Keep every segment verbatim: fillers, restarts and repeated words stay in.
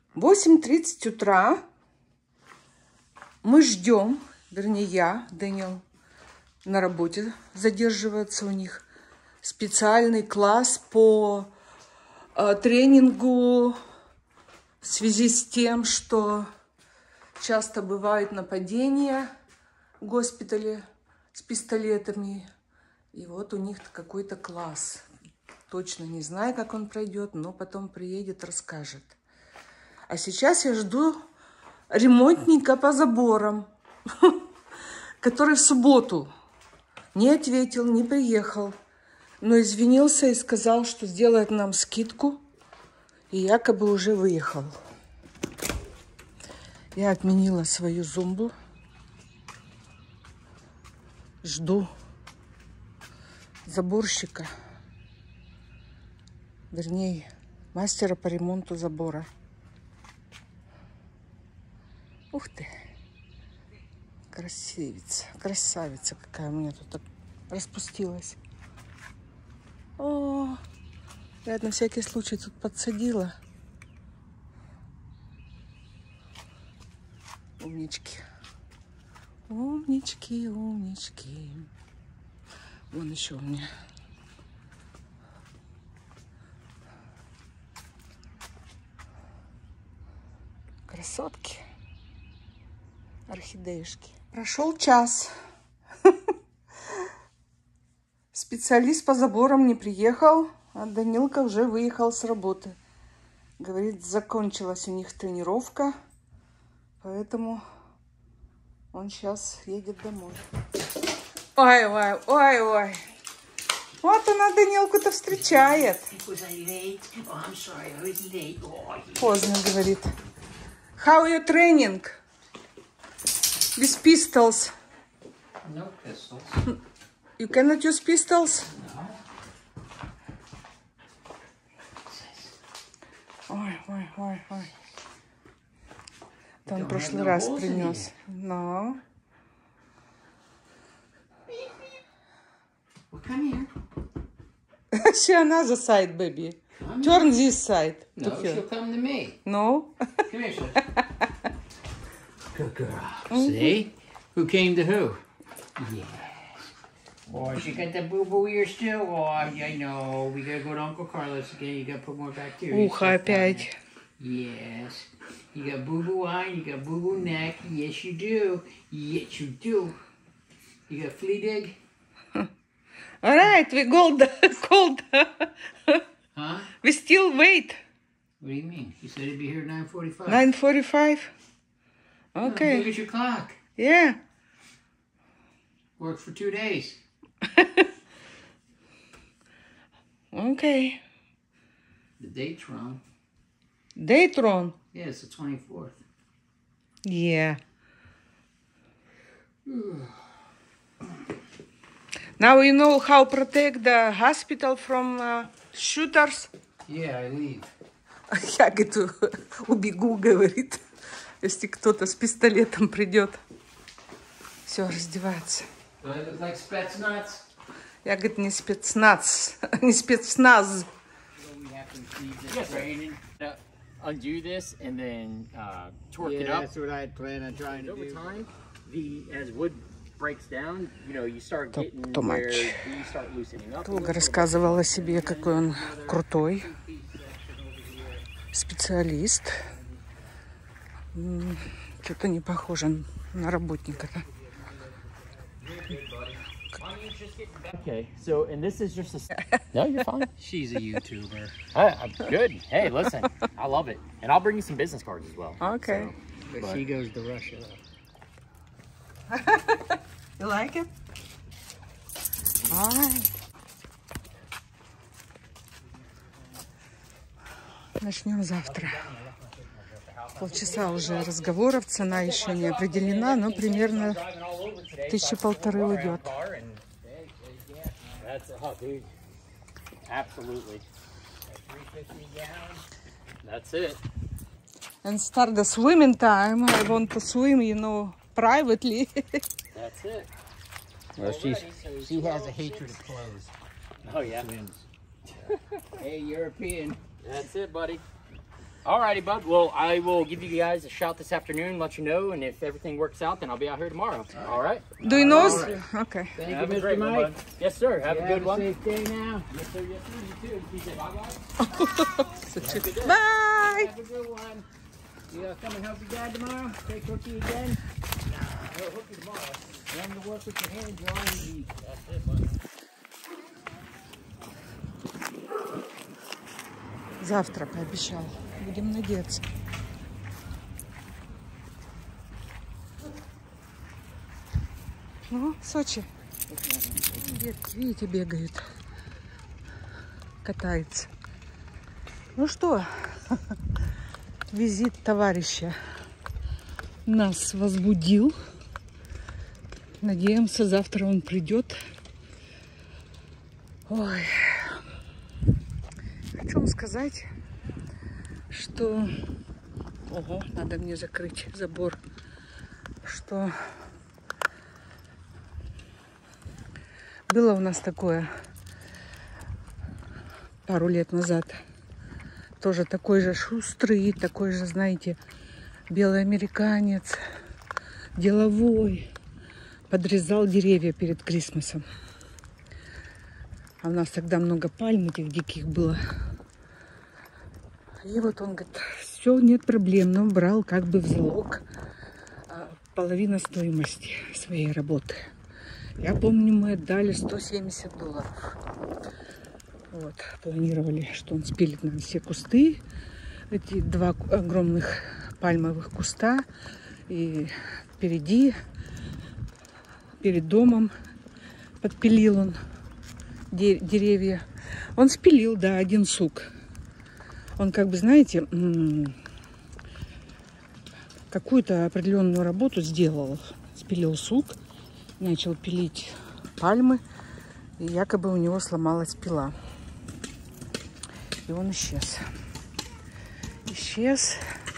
восемь тридцать утра. Мы ждем, вернее я, Дэниел на работе задерживается, у них специальный класс по э, тренингу в связи с тем, что часто бывают нападения в госпитале с пистолетами. И вот у них какой-то класс. Точно не знаю, как он пройдет, но потом приедет, расскажет. А сейчас я жду ремонтника по заборам, который в субботу не ответил, не приехал, но извинился и сказал, что сделает нам скидку, и якобы уже выехал. Я отменила свою зумбу. Жду заборщика, вернее, мастера по ремонту забора. Ух ты! Красивица, красавица какая у меня тут распустилась. О, я на всякий случай тут подсадила. Умнички. Умнички, умнички. Вон еще у меня. Красотки. Орхидеюшки. Прошел час. Специалист по заборам не приехал, а Данилка уже выехал с работы. Говорит, закончилась у них тренировка, поэтому он сейчас едет домой. Ой, ой, ой, ой. Вот она Данилку-то встречает. Поздно, говорит. How your training? With pistols? No pistols. You cannot use pistols? No. Ой, ой, ой, ой. Там в прошлый раз принес. Но. Well, come here. She another side, baby. Come Turn here. This side. No, to she'll her. come to me. No? Come here, sis. Good girl. See? Who came to who? Yes. Boy, she got the boo-boo ear still. Oh, I know. We gotta go to Uncle Carlos again. You gotta put more bacteria. Ухо опять. Yes. You got boo-boo eye, you got boo-boo neck. Yes, you do. Yes, you do. You got flea dig? All right, we cold. cold. Huh? We still wait. What do you mean? You said he'd be here at nine forty-five. nine forty-five? Okay. Oh, look at your clock. Yeah. Worked for two days. Okay. The date's wrong. Date wrong? Yeah, it's the twenty-fourth. Yeah. Now you know how protect the hospital from uh, shooters? Yeah, I leave. Я, говорит, убегу, говорит, если кто-то с пистолетом придет. Все, раздеваться. Do I look like Spetsnaz? Я, говорит, не спецназ, не спецназ. Yes, sir. Uh, undo this and then uh, torque Yeah, it up. that's what I had planned on trying to Over do. time, the as wood breaks down, you know, you start getting Too where much. you start loosening up. Долго рассказывал о себе, какой он крутой специалист. Что-то не похоже на работника-то. Okay, so and this is just a. No, you're fine. She's a YouTuber. I, I'm good. Hey, listen, I love it, and I'll bring you some business cards as well. Okay. But, But- she goes to Russia. You like it? All right. Начнем завтра. Полчаса уже разговоров, цена еще не определена, но примерно тысячи полторы уйдет. That's oh, dude. Absolutely. That's it. And start the swimming time. I want to swim, you know, privately. That's it. Well, she's, she has a hatred of clothes. Oh yeah. Swims. Hey, European. That's it, buddy. Alrighty, bud. Well, I will give you guys a shout this afternoon, let you know, and if everything works out, then I'll be out here tomorrow. All right? Do you know? Right. Okay. Thank Have you, a Mister great one, Mike. bud. Yes, sir. Have Yeah, a good have a one. safe day now. Yes, sir. Yes, sir. You too. You say bye-bye. Bye. Have a good one. You uh, come and help your dad tomorrow? Take Cookie again? Nah, I'll help you tomorrow. Learn to work with your hands. You're all you need. That's it, bud. Завтра пообещал. Будем надеяться. Ну, Сочи. Детки, видите, бегают. Катается. Ну что, визит товарища нас возбудил. Надеемся, завтра он придет. Ой. Хочу вам сказать, что... Ого, надо мне закрыть забор. Что было у нас такое пару лет назад. Тоже такой же шустрый, такой же, знаете, белый американец, деловой. Подрезал деревья перед Крисмасом. А у нас тогда много пальм этих диких было. И вот он говорит, все, нет проблем, но брал как бы в залог половину стоимости своей работы. Я помню, мы отдали сто семьдесят долларов. Вот, планировали, что он спилит нам все кусты. Эти два огромных пальмовых куста. И впереди, перед домом подпилил он деревья. Он спилил, да, один сук. Он как бы, знаете, какую-то определенную работу сделал. Спилил сук, начал пилить пальмы, и якобы у него сломалась пила. И он исчез. Исчез.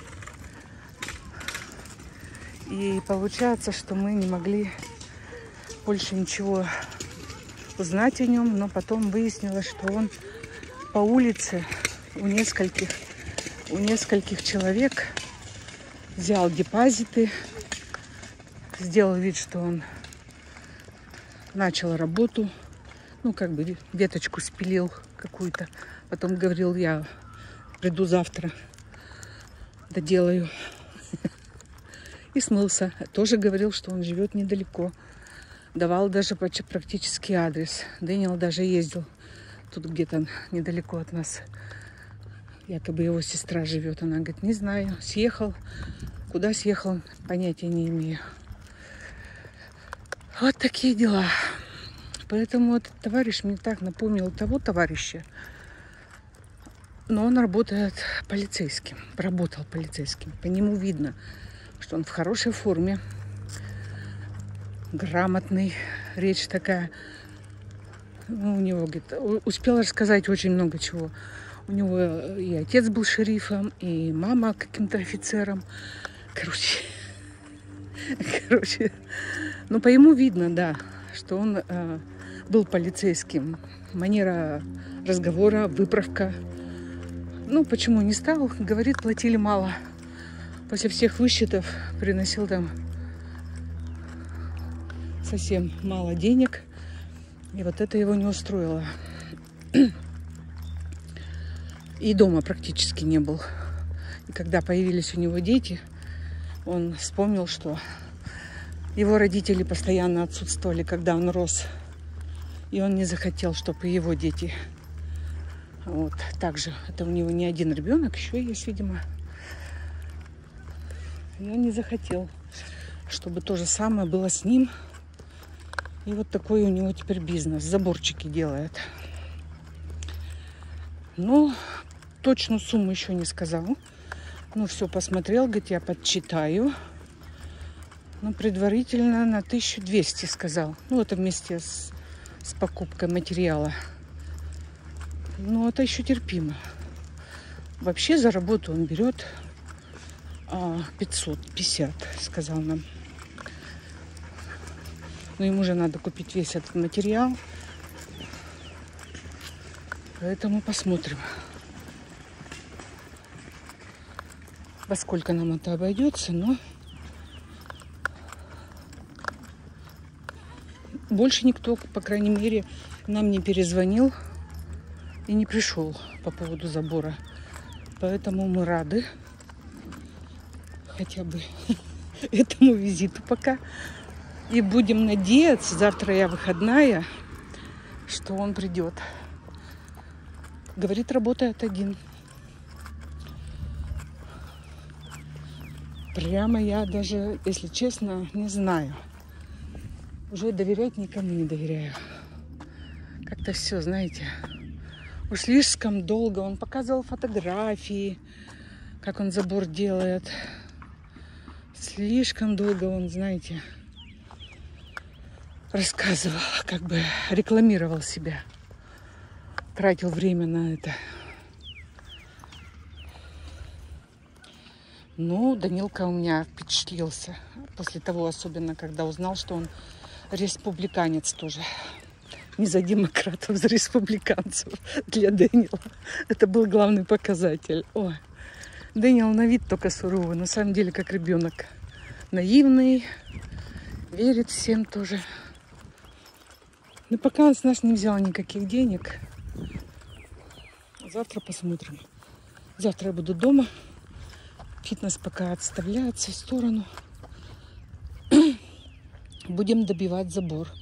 И получается, что мы не могли больше ничего узнать о нем, но потом выяснилось, что он по улице у нескольких, у нескольких человек взял депозиты, сделал вид, что он начал работу, ну, как бы веточку спилил какую-то, потом говорил, я приду завтра, доделаю, и смылся. Тоже говорил, что он живет недалеко. Давал даже практически адрес. Дэниел даже ездил тут где-то недалеко от нас. Якобы его сестра живет. Она говорит, не знаю. Съехал. Куда съехал, понятия не имею. Вот такие дела. Поэтому этот товарищ мне так напомнил того товарища. Но он работает полицейским. Работал полицейским. По нему видно, что он в хорошей форме. Грамотный, речь такая. Ну, у него, говорит, успел рассказать очень много чего. У него и отец был шерифом, и мама каким-то офицером. Короче, короче, ну, по ему видно, да, что он э, был полицейским. Манера разговора, выправка. Ну, почему не стал? Говорит, платили мало. После всех высчетов приносил там совсем мало денег, и вот это его не устроило. И дома практически не был. И когда появились у него дети, он вспомнил, что его родители постоянно отсутствовали, когда он рос. И он не захотел, чтобы его дети... Вот, также, это у него не один ребенок, еще есть, видимо. И он не захотел, чтобы то же самое было с ним. И вот такой у него теперь бизнес. Заборчики делает. Ну, точную сумму еще не сказал. Ну, все посмотрел, говорит, я подсчитаю. Ну, предварительно на тысячу двести сказал. Ну, это вместе с, с покупкой материала. Ну, это еще терпимо. Вообще за работу он берет а, пятьсот пятьдесят, сказал нам. Но ему же надо купить весь этот материал. Поэтому посмотрим. во сколько нам это обойдется, но больше никто, по крайней мере, нам не перезвонил и не пришел по поводу забора. Поэтому мы рады хотя бы этому визиту пока. И будем надеяться, завтра я выходная, что он придет. Говорит, работает один. Прямо я даже, если честно, не знаю. Уже доверять никому не доверяю. Как-то все, знаете, уж слишком долго. Он показывал фотографии, как он забор делает. Слишком долго он, знаете, рассказывал, как бы рекламировал себя. Тратил время на это. Ну, Данилка у меня впечатлился. После того, особенно, когда узнал, что он республиканец тоже. Не за демократов, за республиканцев. Для Дэниела это был главный показатель. Ой, Дэниел на вид только суровый, на самом деле как ребенок. Наивный, верит всем тоже. Но пока он с нас не взял никаких денег. Завтра посмотрим. Завтра я буду дома. Фитнес пока отставляется в сторону. Будем добивать забор.